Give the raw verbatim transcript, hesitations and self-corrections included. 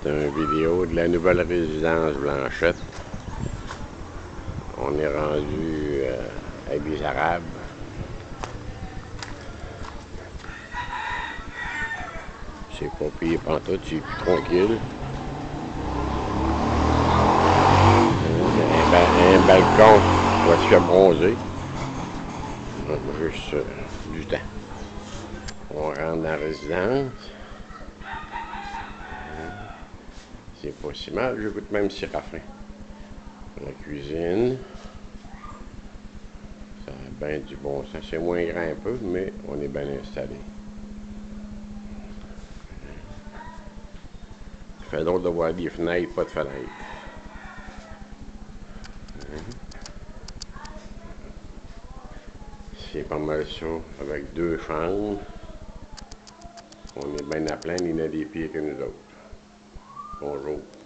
C'est une vidéo de la nouvelle résidence Blanchette. On est rendu euh, avec des Arabes. C'est pas pire pantoute, c'est plus tranquille. Un, ba un balcon qui va se faire bronzer. Juste euh, du temps. On rentre dans la résidence. C'est pas si mal, je goûte même sirafin. La cuisine. Ça a bien du bon sens. C'est moins grand un peu, mais on est bien installé. Ça fait drôle de voir des fenêtres, pas de fenêtres. C'est pas mal ça, avec deux chambres. On est bien à plein, il y en a des pires que nous autres. Bonjour.